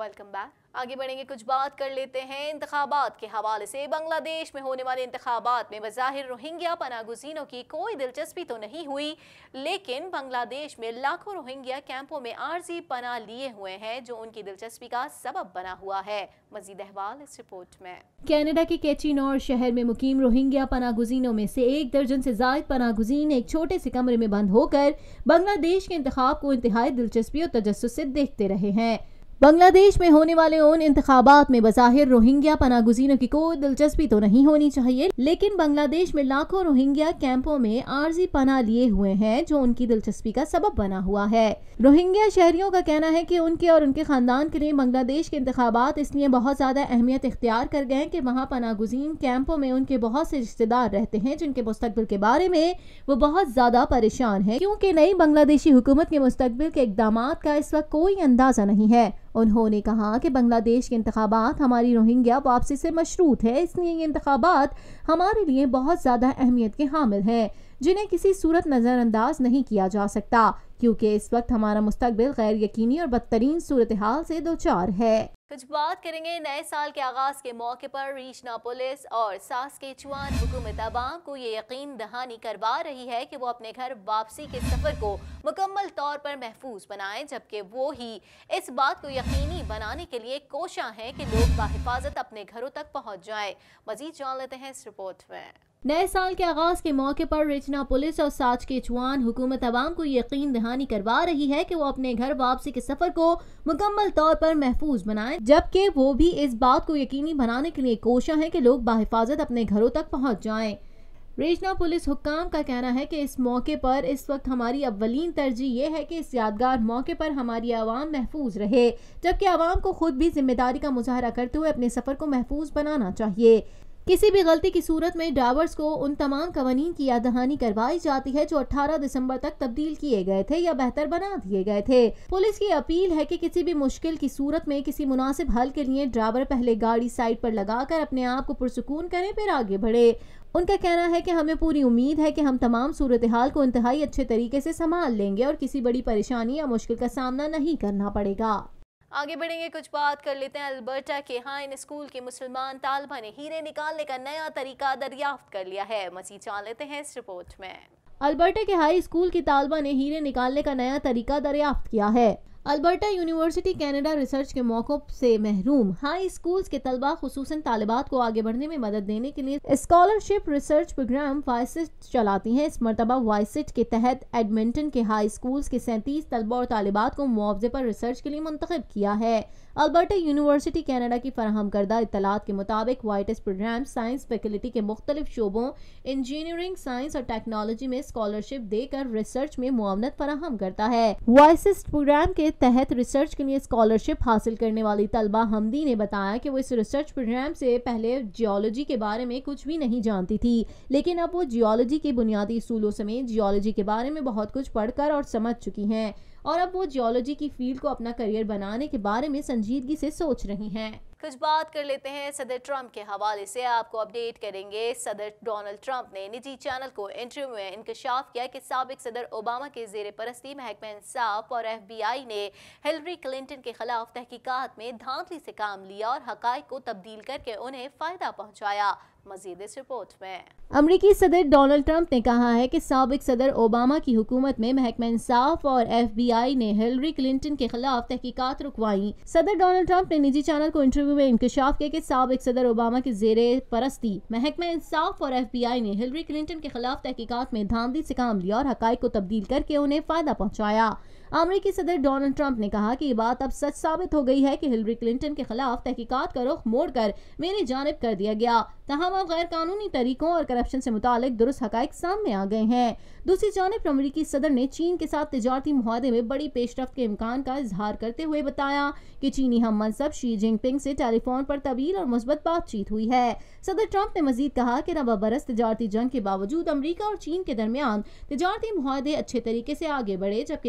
Welcome back. आगे बढ़ेंगे, कुछ बात कर लेते हैं इंतखाबात के हवाले से। बांग्लादेश में होने वाले इंतखाबात में बज़ाहिर रोहिंग्या पनागुज़ीनों की कोई दिलचस्पी तो नहीं हुई, लेकिन बांग्लादेश में लाखों रोहिंग्या कैंपों में आर्जी पनाह लिए हुए हैं, जो उनकी दिलचस्पी का सबब बना हुआ है। मजीद अहवाल इस रिपोर्ट में। कनाडा के केचिनौर शहर में मुकीम रोहिंग्या पनागुज़ीनों में से 1 दर्जन से जायद पनागुज़ीन एक छोटे से कमरे में बंद होकर बांग्लादेश के इंतखाब को इंतहाई दिलचस्पी और तजस्सुस से देखते रहे हैं। बांग्लादेश में होने वाले उन इंतखाबात में बज़ाहिर रोहिंग्या पनागुज़ीनों की कोई दिलचस्पी तो नहीं होनी चाहिए, लेकिन बांग्लादेश में लाखों रोहिंग्या कैंपों में आर्जी पनाह लिए हुए हैं, जो उनकी दिलचस्पी का सबब बना हुआ है। रोहिंग्या शहरियों का कहना है कि उनके और उनके खानदान के लिए बांग्लादेश के इंतखाबात इसलिए बहुत ज्यादा अहमियत इख्तियार कर गए हैं कि वहाँ पनागुज़ीन कैंपों में उनके बहुत से रिश्तेदार रहते हैं, जिनके मुस्तकबिल के बारे में वो बहुत ज्यादा परेशान है, क्योंकि नई बांग्लादेशी हुकूमत के मुस्तकबिल के इक़दामात का इस वक्त कोई अंदाजा नहीं है। उन्होंने कहा कि बांग्लादेश के इंतखाबात हमारी रोहिंग्या वापसी से मशरूत है, इसलिए ये इंतखाबात हमारे लिए बहुत ज़्यादा अहमियत के हामिल हैं, जिन्हें किसी सूरत नज़रअंदाज नहीं किया जा सकता, क्योंकि इस वक्त हमारा मुस्तकबिल गैर यकीनी और बदतरीन सूरत हाल से दो चार है। कुछ बात करेंगे नए साल के आगाज के मौके पर रीजनल पुलिस और सास्केचुआन हुकूमत अवाम को ये यकीन दहानी करवा रही है कि वो अपने घर वापसी के सफर को मुकम्मल तौर पर महफूज बनाएं, जबकि वो ही इस बात को यकीनी बनाने के लिए कोशां हैं कि लोग बाहिफाजत अपने घरों तक पहुंच जाएं। मजीद जान लेते हैं इस रिपोर्ट में। नए साल के आगाज के मौके पर रीजनल पुलिस और सास्केचुआन हुकूमत अवाम को यकीन दहानी करवा रही है कि वो अपने घर वापसी के सफर को मुकम्मल तौर पर महफूज बनाएं, जबकि वो भी इस बात को यकीनी बनाने के लिए कोशां है कि लोग बाहिफाजत अपने घरों तक पहुंच जाएं। रीजनल पुलिस हुक्काम का कहना है कि इस मौके पर इस वक्त हमारी अव्वलीन तरजीह ये है कि इस यादगार मौके पर हमारी आवाम महफूज रहे, जबकि आवाम को खुद भी जिम्मेदारी का मुजाहरा करते हुए अपने सफर को महफूज बनाना चाहिए। किसी भी गलती की सूरत में ड्राइवर्स को उन तमाम कवानीन की याद दहानी करवाई जाती है जो 18 दिसंबर तक तब्दील किए गए थे या बेहतर बना दिए गए थे। पुलिस की अपील है कि किसी भी मुश्किल की सूरत में किसी मुनासिब हल के लिए ड्राइवर पहले गाड़ी साइड पर लगाकर अपने आप को पुरसुकून करें, फिर आगे बढ़े। उनका कहना है कि हमें पूरी उम्मीद है कि हम तमाम सूरत हाल को इंतहाई अच्छे तरीके से संभाल लेंगे और किसी बड़ी परेशानी या मुश्किल का सामना नहीं करना पड़ेगा। आगे बढ़ेंगे, कुछ बात कर लेते हैं अल्बर्टा के हाइन स्कूल के मुसलमान तालबा ने हीरे निकालने का नया तरीका दरियाफ्त कर लिया है। मज़ीद जान लेते हैं इस रिपोर्ट में। अल्बर्टा के हाई स्कूल की तालबा ने हीरे निकालने का नया तरीका दरियाफ्त किया है। अल्बर्टा यूनिवर्सिटी कनाडा रिसर्च के मौकों से महरूम हाई स्कूल्स के तलबा खुसूसन तालिबात को आगे बढ़ने में मदद देने के लिए स्कॉलरशिप रिसर्च प्रोग्राम वाइसिट चलाती हैं। इस मरतबा वाइसिट के तहत एडमिंटन के हाई स्कूल्स के 37 तलबा और तालिबात को मुआवजे पर रिसर्च के लिए मुंतखब किया है। अल्बर्टा यूनिवर्सिटी कनाडा की फराहम करदा इत्तलात के मुताबिक वाइटिस प्रोग्राम साइंस फैकल्टी के मुख्तलिफ शोबों इंजीनियरिंग, साइंस और टेक्नोलॉजी में स्कॉलरशिप देकर रिसर्च में मुआवनत फराहम करता है। वाइसिस प्रोग्राम के तहत रिसर्च के लिए स्कॉलरशिप हासिल करने वाली तलबा हमदी ने बताया कि वो इस रिसर्च प्रोग्राम से पहले जियोलॉजी के बारे में कुछ भी नहीं जानती थी, लेकिन अब वो जियोलॉजी के बुनियादी असूलों समेत जियोलॉजी के बारे में बहुत कुछ पढ़कर और समझ चुकी हैं और अब वो जियोलॉजी की फील्ड को अपना करियर बनाने के बारे में संजीदगी से सोच रही हैं। कुछ बात कर लेते हैं सदर ट्रंप के हवाले से। आपको अपडेट करेंगे। सदर डोनाल्ड ट्रंप ने निजी चैनल को इंटरव्यू में इंकशाफ किया कि साबिक सदर ओबामा के जेर परस्ती महकमा इंसाफ और FBI ने हिलरी क्लिंटन के खिलाफ तहकीकात में धांधली से काम लिया और हकाइक को तब्दील करके उन्हें फायदा पहुंचाया। मजीद इस रिपोर्ट में। अमरीकी सदर डोनाल्ड ट्रंप ने कहा है कि साबिक सदर ओबामा की हुकूमत में महकमा इंसाफ और FBI ने हिलरी क्लिंटन के खिलाफ तहकीकात रुकवाई। सदर डोनाल्ड ट्रंप ने निजी चैनल को इंटरव्यू में इंकशाफ किया कि साबिक सदर ओबामा के जेरे परस्ती महकमा इंसाफ और FBI ने हिलरी क्लिंटन के खिलाफ तहकीकात में धांधली से काम लिया और हकाइक को तब्दील करके उन्हें फायदा पहुंचाया। अमरीकी सदर डोनाल्ड ट्रंप ने कहा कि ये बात अब सच साबित हो गई है कि हिलरी क्लिंटन के खिलाफ तहकीकात का रुख मोड़कर मेरी जानिब कर दिया गया। तहम अब गैर कानूनी तरीकों और करप्शन से मुतालिक दुरुस्त हकाइक सामने आ गए हैं। दूसरी जानिब अमरीकी सदर ने चीन के साथ तिजारती मुआहदे में बड़ी पेशरफ्त के इम्कान का इजहार करते हुए बताया कि चीनी हम मनसब शी जिनपिंग से टेलीफोन पर तवील और मुस्बत बातचीत हुई है। सदर ट्रंप ने मजीद कहा कि रबा बरस तिजारती जंग के बावजूद अमरीका और चीन के दरमियान तिजारती मुआहदे अच्छे तरीके से आगे बढ़े, जबकि तिजारती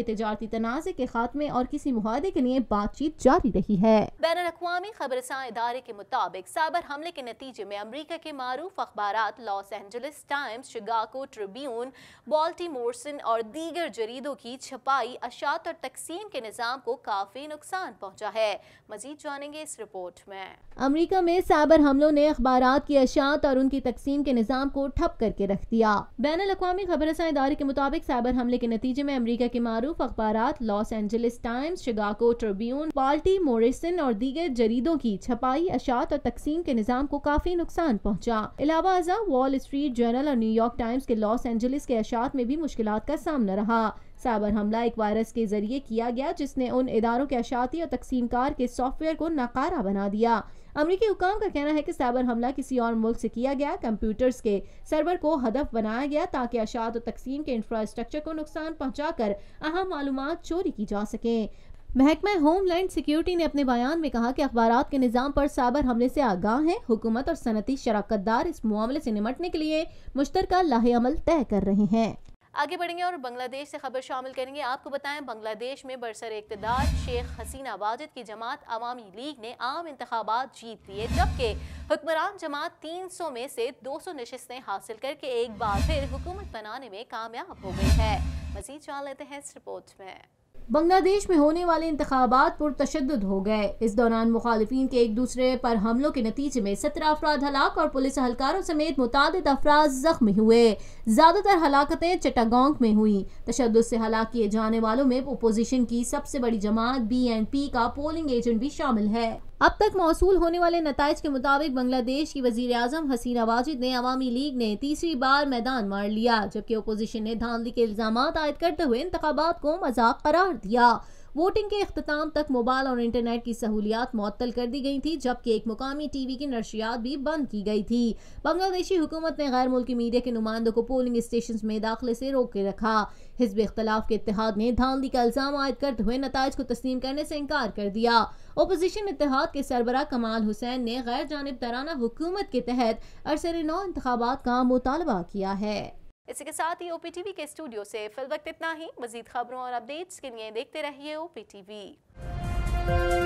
तनाज़े के खात्मे और किसी मुआहदे के लिए बातचीत जारी रही है। बैनुल-अक़वामी खबरसां इदारे के मुताबिक साइबर हमले के नतीजे में अमरीका के मारूफ अखबारात Los Angeles Times, Chicago Tribune, Baltimore Sun और दीगर जरीदों की छपाई, अशात और तकसीम के निज़ाम को काफी नुकसान पहुंचा है। मजीद जानेंगे इस रिपोर्ट में। अमरीका में साइबर हमलों ने अखबारात की अशात और उनकी तकसीम के निज़ाम को ठप करके रख दिया। बैनुल-अक़वामी खबरसां इदारे के मुताबिक साइबर हमले के नतीजे में अमरीका के मारूफ अखबारात Los Angeles Times, Chicago Tribune, Baltimore Sun और दीगर जरीदों की छपाई, अशात और तकसीम के निज़ाम को काफी नुकसान पहुंचा। इलावा अज़ा वॉल स्ट्रीट जर्नल और न्यूयॉर्क टाइम्स के लॉस एंजलिस के अशात में भी मुश्किलात का सामना रहा। साइबर हमला एक वायरस के जरिए किया गया जिसने उन इदारों के अशाती और तकसीमकार के सॉफ्टवेयर को नाकारा बना दिया। अमरीकी हुकाम का कहना है कि साइबर हमला किसी और मुल्क से किया गया कंप्यूटर्स के सर्वर को हदफ बनाया गया ताकि अशात और तकसीम के इंफ्रास्ट्रक्चर को नुकसान पहुंचाकर अहम मालूमात चोरी की जा सके। महकमा होमलैंड सिक्योरिटी ने अपने बयान में कहा कि अखबारात के निज़ाम पर साइबर हमले से आगाह हैं। हुकूमत और सनती शराकतदार इस मामले से निमटने के लिए मुश्तरका लाहे अमल तय कर रहे हैं। आगे बढ़ेंगे और बांग्लादेश से खबर शामिल करेंगे। आपको बताएं, बांग्लादेश में बरसर इक़्तिदार शेख हसीना वाजिद की जमात अवामी लीग ने आम इंतखाबात जीत लिए, जबकि हुक्मरान जमात 300 में से 200 नशिस्तें हासिल करके एक बार फिर हुकूमत बनाने में कामयाब हो गई है। मज़ीद जान लेते हैं इस रिपोर्ट में। बांग्लादेश में होने वाले इंतखाबात पुरतशद्दुद हो गए। इस दौरान मुखालिफिन के एक दूसरे पर हमलों के नतीजे में 17 अफराद हलाक और पुलिस एहलकारों समेत मुतादिद अफराद जख्मी हुए। ज्यादातर हलाकतें चिटागोंग में हुई। तशद्दुद से हलाक किए जाने वालों में अपोजिशन की सबसे बड़ी जमात BNP का पोलिंग एजेंट भी शामिल है। अब तक मौसूल होने वाले नताइज के मुताबिक बांग्लादेश की वजीर आजम हसीना वाजिद ने अवामी लीग ने तीसरी बार मैदान मार लिया, जबकि अपोजिशन ने धांधली के इल्जामात आयद करते हुए इंतखाबात को मजाक करार दिया। वोटिंग के इख्तिताम तक मोबाइल और इंटरनेट की सहूलियात मुअत्तल कर दी गई थी, जबकि एक मुकामी टीवी की नशरियात भी बंद की गई थी। बांग्लादेशी हुकूमत ने गैर मुल्की मीडिया के नुमाइंदों को पोलिंग स्टेशन में दाखिले से रोक के रखा। हिज़्ब इख्तिलाफ के इत्तेहाद ने धांधली का इल्जाम आयद करते हुए नताइज को तस्लीम करने से इनकार कर दिया। ओपोजिशन इत्तेहाद के सरबराह कमाल हुसैन ने गैर जानिबदाराना हुकूमत के तहत अरसर नौ इंतखाबात का मुतालबा किया है। इसी के साथ ही OPTV के स्टूडियो से फिल वक्त इतना ही। मजीद खबरों और अपडेट्स के लिए देखते रहिए OPTV।